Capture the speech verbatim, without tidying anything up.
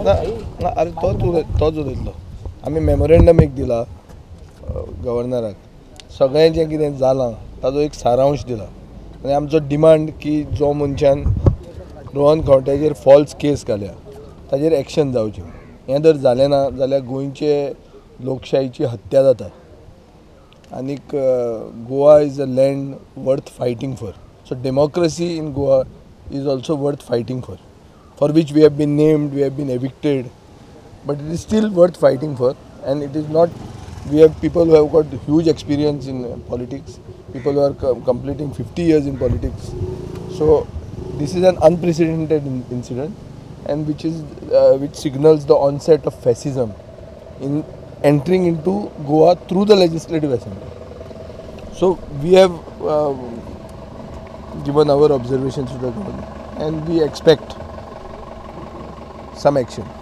ना ना अरे तोच उलय तोच उलयतलो आमी मेमोरेंडम एक दिला गव्हर्नराक सगळें जें कितें जालां ताजो एक सारांश दिला आनी आमचो डिमांड की जो मनशान रोहन खंवट्याचेर फॉल्स केस घाल्या ताजेर एक्शन जावचें हें जर जालें ना जाल्यार गोंयचे लोकशायेची हत्या जाता आनीक Goa is a land worth fighting for so democracy in Goa is also worth fighting for for which we have been named, we have been evicted, but it is still worth fighting for. And it is not, we have people who have got huge experience in uh, politics, people who are co completing fifty years in politics. So this is an unprecedented in incident, and which is uh, which signals the onset of fascism in entering into Goa through the Legislative Assembly. So we have uh, given our observations to the government, and we expect some action.